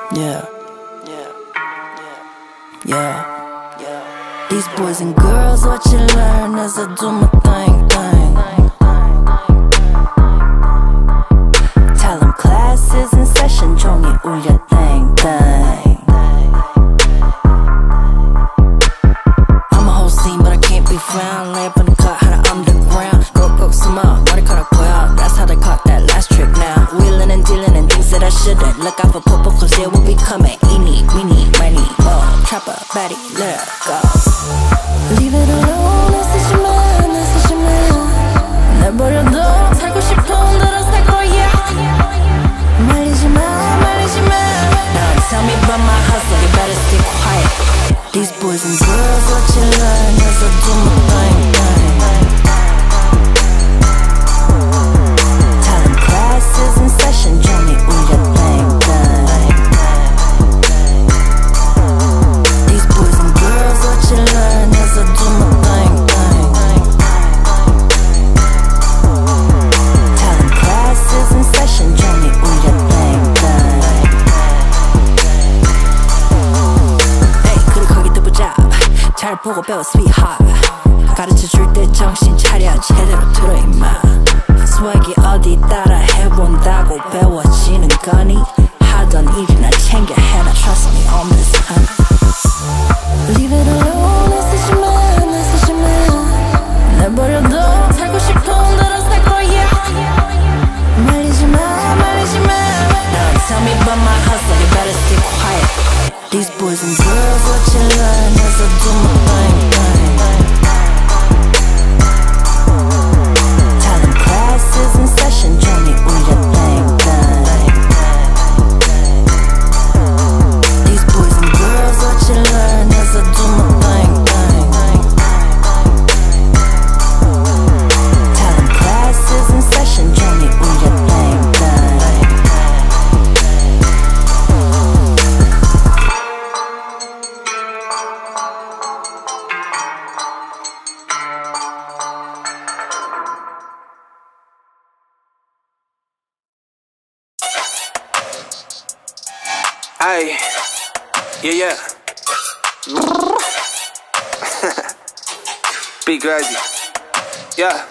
Yeah. These boys and girls, what you learn as I do my thing. Tell them classes in session, 종이 울려 thing. I'm a whole scene, but I can't be found. Lay up in the cut, how to underground. Go, smile, 머리카락 보여. That's how they caught that last trick now. Wheeling and dealing and things that I shouldn't. Look out for popo, cause they will be coming. Eeny, meeny, miny, mo. Trapper, baddie, let go. Leave it alone, 쓰지마, 내버려둬, 살고 싶은 대로 살 거야. 말리지마. Now tell me about my hustle, you better stay quiet. These boys and girls, what you learn as I do my thing. Tell them classes in session, 종이 울려 thing. These boys and girls, what you learn as I do my thing. Tell them classes in session, 종이 울려 thing. Hey, 그리 거기 뜨보자. 잘 보고 배워, sweetheart. 가르쳐줄 때 정신 차려, 제대로 들어 임마. 스웩이 어디 따라 해본다고 배워지는 거니? 하던 일이나 챙겨 해라, trust me on this honey. Leave it alone, 쓰지마. 내버려둬, 살고 싶은 대로 살 거야. 말리지마. Now tell me about my hustle, you better stay quiet. These boys and girls, what you learn as I do my thing. Tell them classes in session, 종이 울려 thing. These boys and girls, what you learn as I do my thing. Tell them classes in session, 종이 울려 thing. Ay, yeah. Be crazy. Yeah.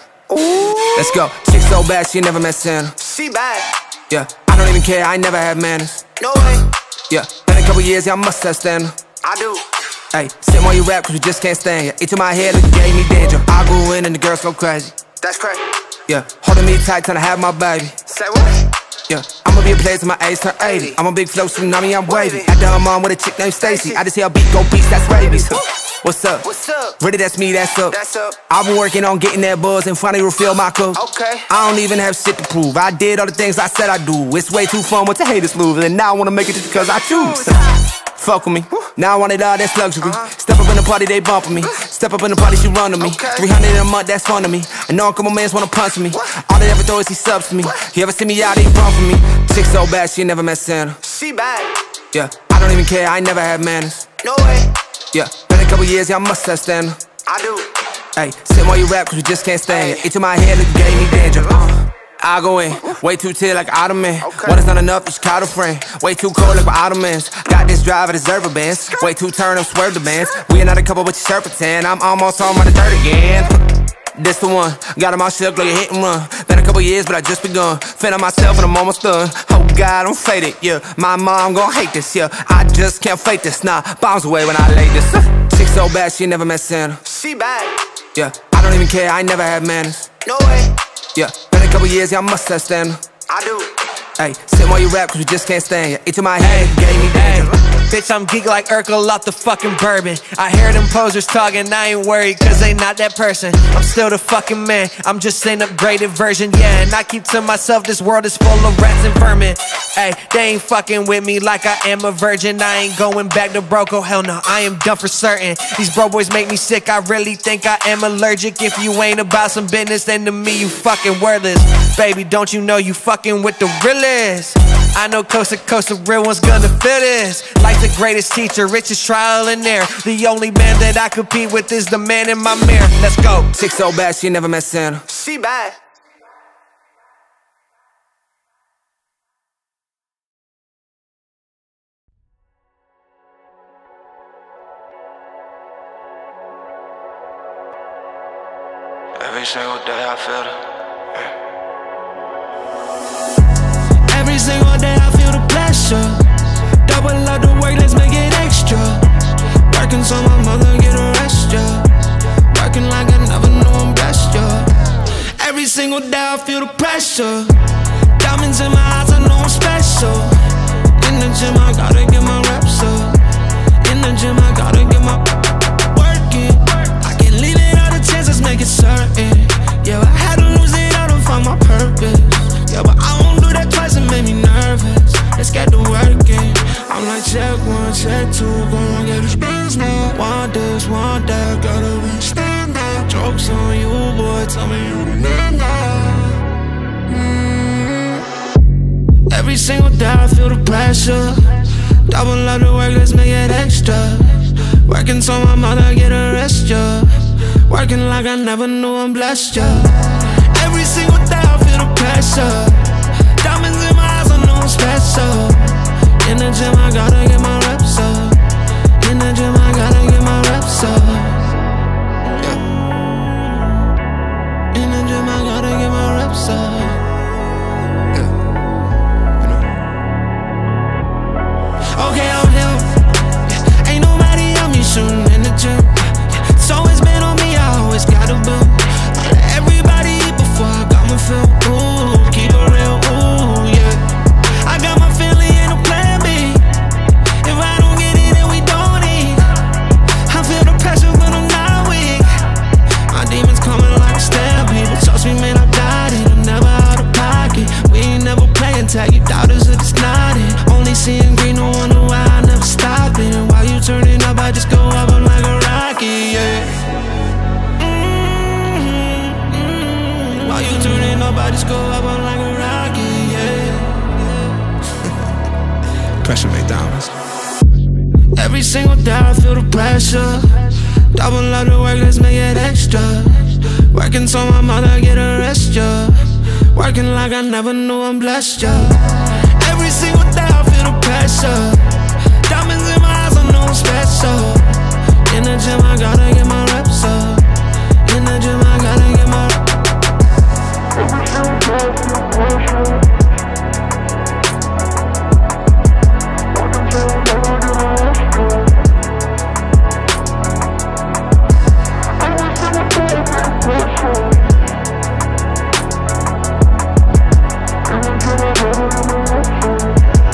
Let's go. Chick so bad, she never met Santa. She bad. Yeah. I don't even care, I never had manners. No way. Yeah. Been a couple years, yeah, I must have standard. I do. Hey, sit while you rap, cause we just can't stand ya. Into my head, look, you gave me danger. I go in and the girls go crazy. That's crazy. Yeah. Holding me tight, trying to have my baby. Say what? Yeah, I'ma be a place till my age turn 80. I'm a big flow tsunami, I'm wavy. At the mom with a chick named Stacy. I just hear a beat go beats, that's rabies. What's up? What's up? Really, that's me, that's up. That's up. I've been working on getting that buzz and finally refill my cup. Okay. I don't even have shit to prove. I did all the things I said I do. It's way too fun with the haters move, and now I wanna make it just because I choose. Fuck with me. Now I want it all, that's luxury. Step up in the party, they bumping me. Step up in the party, she run to me. 300 a month, that's fun to me. I know a couple mans wanna punch me. All they ever throw is these subs to me. You ever see me out, they run for me. Chick so bad, she never met Santa. She bad. Yeah, I don't even care, I never had manners. No way. Yeah, been a couple years, yeah, I must have standard. I do. Hey, sit while you rap, cause we just can't stand it. Into my head, look, you gave me danger. I go in, way too tight like Ottoman. When it's not enough, you should call a friend. Way too cold like my Ottomans. Got this drive, I deserve a Benz. Way too turn up, swerve the bands. We are not a couple, but you sure pretend. I'm almost on my dirt again. This the one, got him all shook like a hit and run. Been a couple years, but I just begun. Fending myself and I'm almost done. Oh God, I'm faded, yeah. My mom gon' hate this, yeah. I just can't fake this, nah. Bombs away when I lay this. Chick so bad, she never met Santa. She bad. Yeah, I don't even care, I never had manners. No way. Yeah, been a couple years, yeah, I must have standard. I do. Hey, sit while you rap, cause we just can't stand ya. Into my head, gave me danger. Bitch, I'm geek like Urkel off the fucking bourbon. I hear them posers talking, I ain't worried, cause they not that person. I'm still the fucking man, I'm just an upgraded version, yeah. And I keep to myself, this world is full of rats and vermin. Hey, they ain't fucking with me like I am a virgin. I ain't going back to broke, oh hell no, I am done for certain. These bro boys make me sick, I really think I am allergic. If you ain't about some business, then to me you fucking worthless. Baby, don't you know you fucking with the realest? I know coast to coast, the real one's gonna feel this. Life's the greatest teacher, richest trial and error. The only man that I compete with is the man in my mirror. Let's go. Chick so bad, she never met Santa. She bad. Every single day I feel the Every single day I feel the pressure. Double up the work, let's make it extra. Working so my mother get a rest, yeah. Working like I never knew I'm blessed, yeah. Every single day I feel the pressure. Diamonds in my eyes, I know I'm special. In the gym, I gotta get my reps up. In the gym, I gotta get my work in. I can't leave it out of chance, let's make it certain. Yeah, I had to lose it all to find my purpose. Yeah, but I won't do that twice, it made me nervous. Let's get to work in. I'm like check one, check two, gonna get this bands now. Want this, want that, gotta be stand up. Jokes on you, boy, tell me you the man now. Every single day I feel the pressure. Double up the work, let's make it extra. Working so my mother get a rest, yeah. Working like I never knew I'm blessed, yeah. Every single day I feel the pressure. Diamonds in my eyes, I know I'm special. In the gym, I gotta get my reps up. In the gym, I gotta get my reps up. Yeah. In the gym, I gotta get my reps up. Okay, I'm him. Yeah. Ain't nobody on me shooting in the gym. Yeah. It's always been on me, I always gotta build. I let everybody eat before I got my fill. Ooh, keep it real, ooh, yeah. I got my family in a plan B. If I don't get it, then we don't eat. I feel the pressure, but I'm not weak. My demons coming like a stampede. But trust me, man, I got it. I'm never out of pocket. We ain't never playing tag. You doubters are just nodding. Only seeing green, no wonder why I never stop it. And while you turning up, I just go up, I'm like a rocket, yeah. While you turning up, I just go up, I'm like a rocket, yeah. Pressure made diamonds. Every single day I feel the pressure. Double up the work, let's make it extra. Working so my mother get a rest, yeah. Working like I never knew I'm blessed, yeah. Every single day I feel the pressure. Diamonds in my eyes, I know I'm special. In the gym, I gotta get my reps up. In the gym, I gotta get my every single day I feel the pressure. Working so I gotta get my reps up. Every single day I feel the pressure. In the gym, I gotta get my reps up.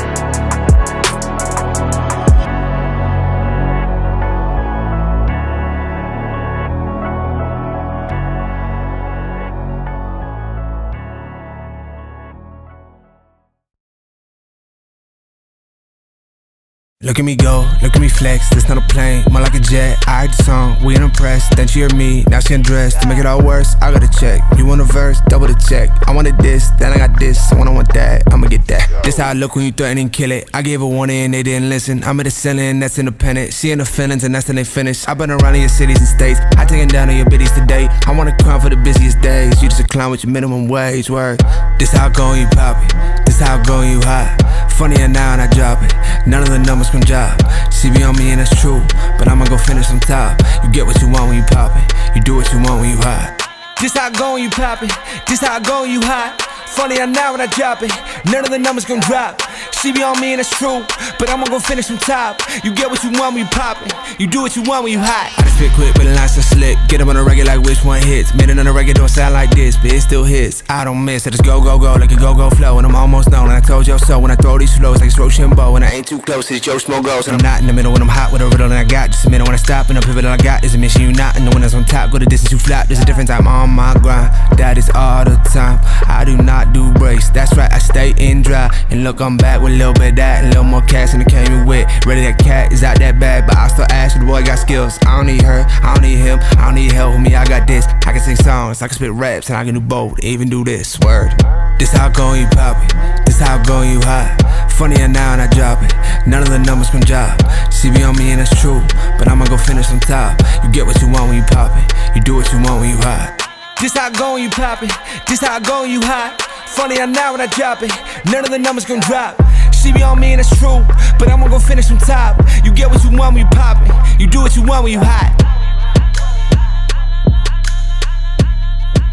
Look at me go, look at me flex, this not a plane, more like a jet. I heard the song, we ain't impressed, then she heard me, now she undressed. To make it all worse, I got a check. You want a verse, double the check. I wanted this, then I got this, I want that, I'ma get that. This how I look when you threaten and kill it. I gave a warning and they didn't listen. I'm at the ceiling, that's independent. She in the feelings and that's when they finish. I've been around in your cities and states, I taking down on your biddies today. I want a crown for the busiest days. You just a clown with your minimum wage, word. This how I go and you pop it, this how I go and you hot. Funnier now and I drop it, none of the numbers can drop. She be on me and that's true, but I'ma go finish on top. You get what you want when you pop it, you do what you want when you hot. This how I go when you pop it, this how I go when you hot. Funnier now when I drop it, none of the numbers gon' drop. She be on me and that's true, but I'ma go finish on top. You get what you want when you pop it, you do what you want when you hot. I just spit quick, but the lines are slick. Get them on the regular like which one hits. Made it on the regular, don't sound like this, but it still hits. I don't miss, I just go, go, go like a go-go flow. And I'm almost known, and I told you so. When I throw these flows like it's Rochambeau, and I ain't too close, it's Joe Smo goes. And I'm not in the middle when I'm hot with a riddle, and I got just a minute when I stop. And the pivot I got is a mission, you not. And the one that's on top, go the distance you flop. There's a difference, I'm on my grind. That is all the time, I do not do breaks. That's right, I stay in dry. And look, I'm back with a little bit of that, and a little more cash than it came in with. Ready, that cat is out that bag, but I still ask you, the boy got skills. I don't need her, I don't need him, I don't need help with me, I got this. I can sing songs, I can spit raps, and I can do both, even do this, word. This how I go and you pop it, this how I go and you hot. Funnier now and I drop it, none of the numbers can drop. She be on me and that's true, but I'ma go finish on top. You get what you want when you pop it, you do what you want when you hot. This how I go when you pop it, this how I go when you hot. Funnier now when I drop it, none of the numbers gon' drop. She be on me and it's true, but I'ma go finish on top. You get what you want when you pop it, you do what you want when you hot.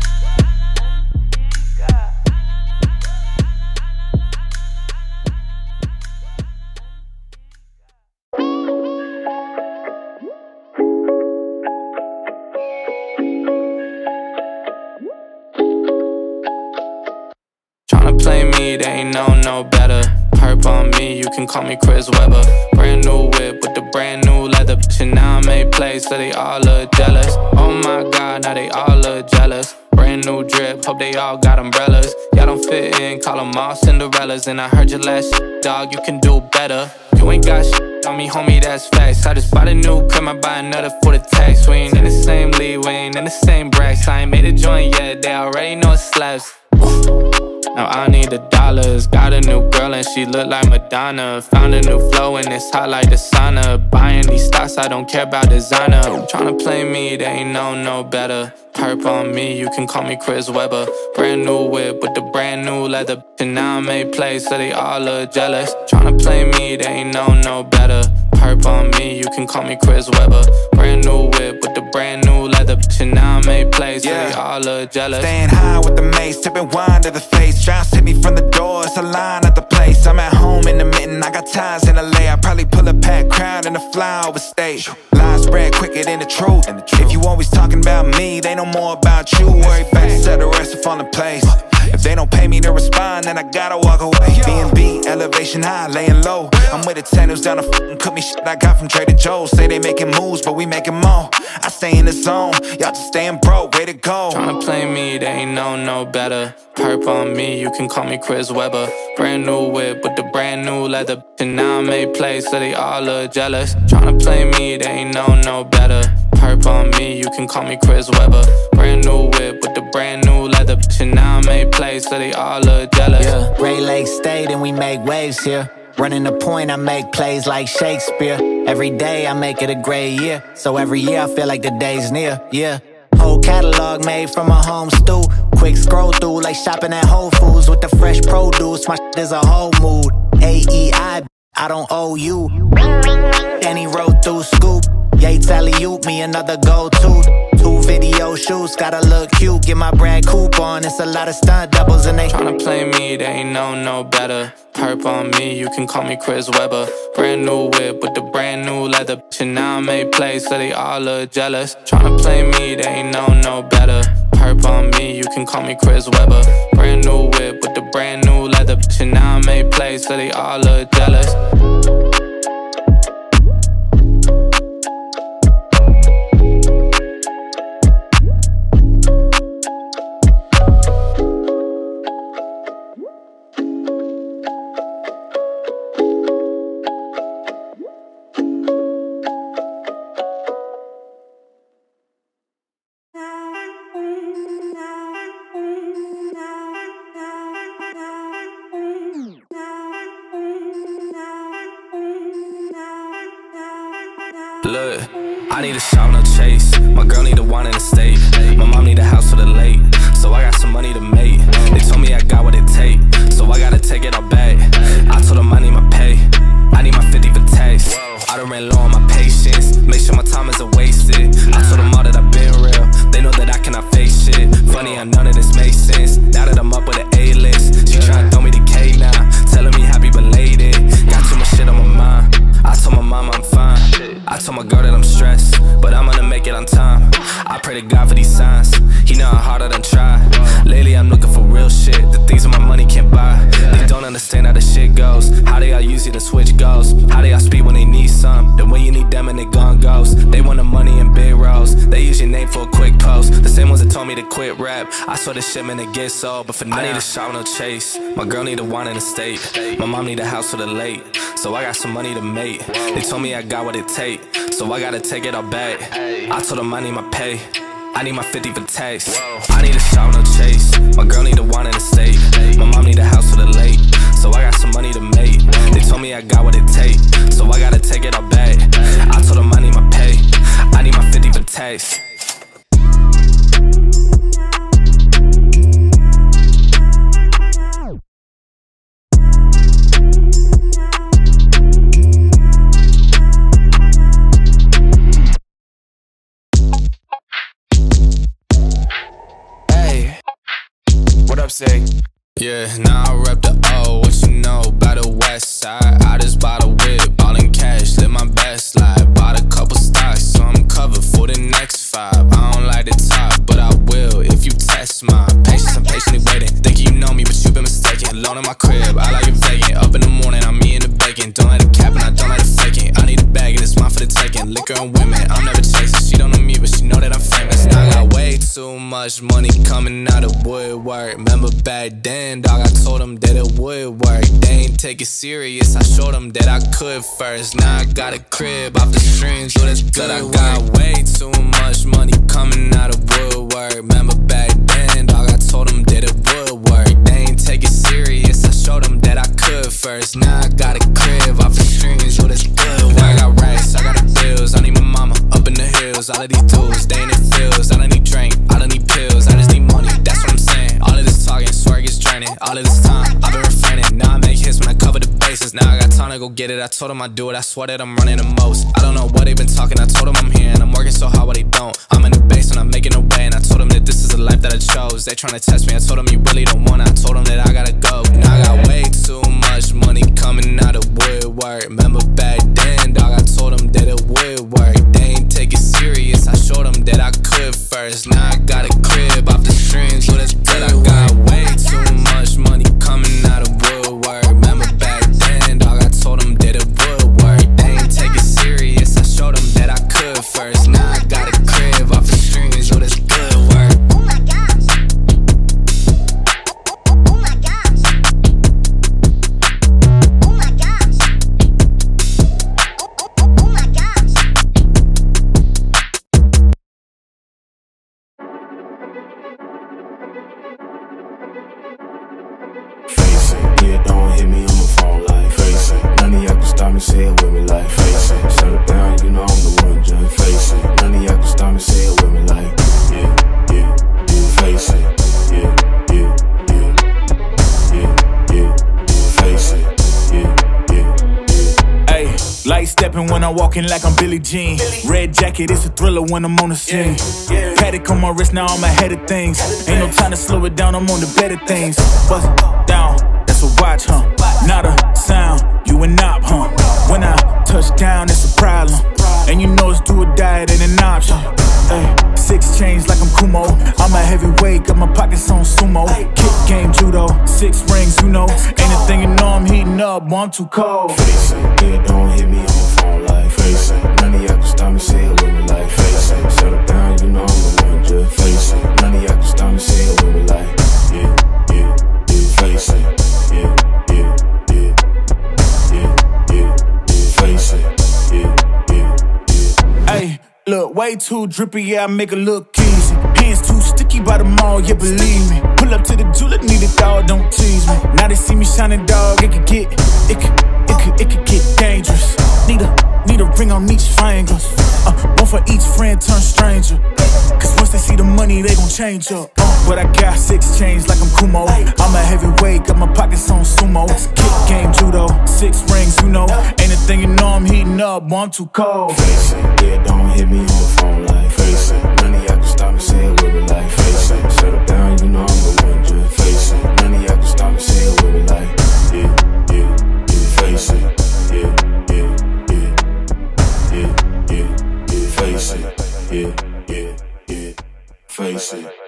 call me Chris Webber. Brand new whip with the brand new leather. And now I made plays, so they all look jealous. Oh my God, now they all look jealous. Brand new drip, hope they all got umbrellas. Y'all don't fit in, call them all Cinderellas. And I heard your last shit, dog, you can do better. You ain't got shit on me, homie, that's facts. I just bought a new crib, I buy another for the tax. We ain't in the same league, we ain't in the same brackets. I ain't made a joint yet, they already know it slaps. Now I need the dollars. Got a new girl and she look like Madonna. Found a new flow and it's hot like the sauna. Buying these stocks, I don't care about designer. Tryna play me, they ain't no better. Perp on me, you can call me Chris Webber. Brand new whip with the brand new leather. And now I made plays, so they all look jealous. Tryna play me, they ain't no better. Perp on me, you can call me Chris Webber. Brand new whip with the brand new leather. And now I made plays, so they all look jealous. Staying high with the mace, tipping wine to the face. Drowns hit me from the door, it's a line at the place. I'm at home in the mitten, I got ties in LA. I probably pull a packed crowd in a flyover stage. Lines spread quicker than the truth. If you always talking about me, they know more about you. Worry about to set the rest of on the place. If they don't pay me to respond, then I gotta walk away. B&B, elevation high, laying low. I'm with the tenors down the f***ing cook me shit I got from Trader Joe's. Say they making moves, but we making more. I stay in the zone, y'all just staying broke, way to go. Tryna play me, they ain't no better. Perp on me, you can call me Chris Webber. Brand new whip with the brand new leather. And now I made plays, so they all look jealous. Tryna play me, they ain't no better. Perp on me, you can call me Chris Webber. Brand new whip with the brand new leather. And now I made plays, so they all look jealous. Yeah, Ray Lake State and we make waves here. Running the point, I make plays like Shakespeare. Every day I make it a great year. So every year I feel like the day's near, yeah. Whole catalog made from a home stew. Quick scroll through like shopping at Whole Foods with the fresh produce. My shit is a whole mood. AEI, I don't owe you. Then he rode through scoop. Yates alley-oop me another go-to. 2 video shoots, gotta look cute. Get my Brad coupon, it's a lot of stunt doubles and they tryna play me, they ain't no better. Perp on me, you can call me Chris Webber. Brand new whip with the brand new leather. And now I made plays, so they all look jealous. Tryna play me, they ain't no better. Perp on me, you can call me Chris Webber. Brand new whip with the brand new leather. And now I made plays, so they all look jealous. Look, I need a shout, no chase. My girl need a wine in the state. My mom need a house for the late. So I got some money to make. They told me I got what it take, so I gotta take it all back. I told them I need my pay. I need my 50 for tax. I done ran low on my patience. Make sure my time isn't wasted. I told them all that I've been real. They know that I cannot fake shit. Funny how none of this makes sense. Now that I'm up with an A-list, she tryna throw me the K now. Telling me happy belated. Got too much shit on my mind. I told my mama I'm fine. I told my girl that I'm stressed, but I'm gonna make it on time. I pray to God for these signs. He know how hard I done tried. Lately I'm looking for real shit, the things that my money can't buy. They don't understand how the shit goes. How they all use it and switch goes. How they all speed when they need some. Then when you need them and they gone goes. They want the money in big rows. They use your name for a quick post. The same ones that told me to quit rap. I saw the shipment to get sold, but for now I need a shot, no chase. My girl need a wine in the state. My mom need a house for the late. So I got some money to make. They told me I got what it take, so I gotta take it all back. I told them I need my pay. I need my 50 for tax. I need a shot, no chase. My girl need a wine in the state. My mom need a house for the late, so I got some money to make. They told me I got what it take, so I gotta take it all back. I told them I need my pay. I need my 50 for tax. Say, yeah, now I rep the O. What you know about the west side? I just bought a whip, all in cash, live my best life. Bought a couple stocks, so I'm covered for the next 5. rapping, I don't like the faking. I need a bag and it's mine for the taking. Liquor and women, I'm never chasing. She don't know me, but she know that I'm famous. I got way too much money coming out of woodwork. Remember back then, dog, I told them that it would work. They ain't take it serious, I showed them that I could first. Now I got a crib off the streams, so that's good. I got way too much money coming out of woodwork. Remember back then, dog, I told them that it would work. They ain't take it serious, I showed them that I could first. Now I got a crib off the streams, so that's good. Now I got racks, I got the bills, I need my mama up in the hills. All of these dudes, they in the fields. I don't need drink, I don't need pills, I just need money, that's what I'm saying. All of this talking, swear it gets draining. All of this time, I've been refraining. Now I make hits when I cover the bases. Now I got time to go get it, I told them I do it. I swear that I'm running the most. I don't know what they've been talking, I told them I'm here and I'm working so hard, but they don't. I'm in the base and I'm making a way, and I told them that this is the life that I chose. They trying to test me, I told them you really don't want it. I told them that I gotta go. Now I got way too much money coming out of woodwork. Remember back then, dog, I told them that it would work. They ain't take it serious, I showed them that I could first. Now I got a crib off the streams, so that's good. I got way too much money coming out of woodwork. Remember back then, dog, I told them that it would work. They ain't take it serious, I showed them that I could first. Now I got a crib off the streams, so that's good work. Oh my gosh. Oh my gosh. Oh my gosh. Oh my gosh. Face it, yeah, don't hit me on my phone like face it. None of y'all can stop me, say it with me like face it. Shut it down, you know I'm the one, just face it. None of y'all can stop me, say it with me like yeah, yeah, yeah, face it. Yeah, yeah, yeah, yeah, yeah, yeah, face it. Yeah, yeah, yeah. Ay, light stepping when I'm walking like I'm Billie Jean. Red jacket, it's a thriller when I'm on the scene. Paddock on my wrist, now I'm ahead of things. Ain't no time to slow it down, I'm on the better things. Bust it down, that's a watch, huh? Not a sound, you a knob, huh? When I touch down, it's a problem. And you know it's do or die, it ain't an option. Ay, 6 chains like I'm Kumo. I'm a heavyweight, got my pockets on sumo. Kick game, judo, 6 rings, you know. Ain't a thing you know I'm heating up, boy, I'm too cold. Face it, yeah, don't hit me on my phone like face it. None of y'all can stop me, say it with me like face it. Shut it down, you know I'm the one, just face it. None of y'all can stop me, say it with me like yeah, yeah, yeah, face it. Yeah, yeah, yeah, yeah, yeah, yeah, face it. Yeah, yeah, yeah. Ay, look, way too drippy, yeah, I make it look easy. Hands too sticky by the mall, yeah, believe me. Pull up to the jeweler, need a dog, don't tease me. Now they see me shining, dog, it could get dangerous. Need a ring on each finger. One for each friend turn stranger. Cause once they see the money, they gon' change up. But I got 6 chains like I'm Kumo. I'm a heavyweight, got my pockets on sumo. Kick game, judo, 6 rings, you know. Ain't a thing you know I'm heating up, boy, I'm too cold. Face it, yeah, don't hit me on the phone like face it. None of y'all can stop me, say it with me like face it. Shut it down, you know I'm the one, just face it. None of y'all can stop me, say it with me like yeah, yeah, yeah, face it. Yeah, yeah, yeah, yeah, yeah, yeah, face it. Yeah, yeah, yeah, face it.